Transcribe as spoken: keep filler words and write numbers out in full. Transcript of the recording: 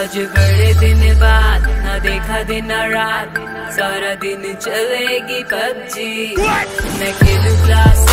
आज बड़े दिन बाद ना देखा दिन ना रात, सारा दिन चलेगी पबजी। मैं खेलूं क्लास